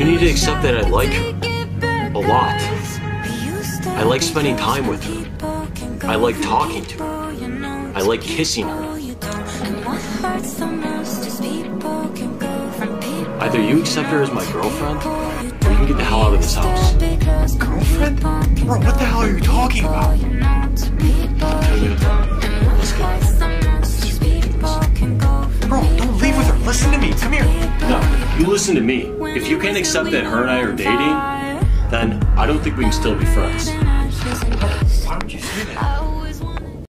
need to accept that I like her. A lot. I like spending time with her. I like talking to her. I like kissing her. Either you accept her as my girlfriend, or you can get the hell out of this house. Girlfriend? Bro, what the hell are you talking about? Let's go. Bro, don't leave with her. Listen to me. Come here. No, you listen to me. If you can't accept that her and I are dating, then I don't think we can still be friends. Why would you say that?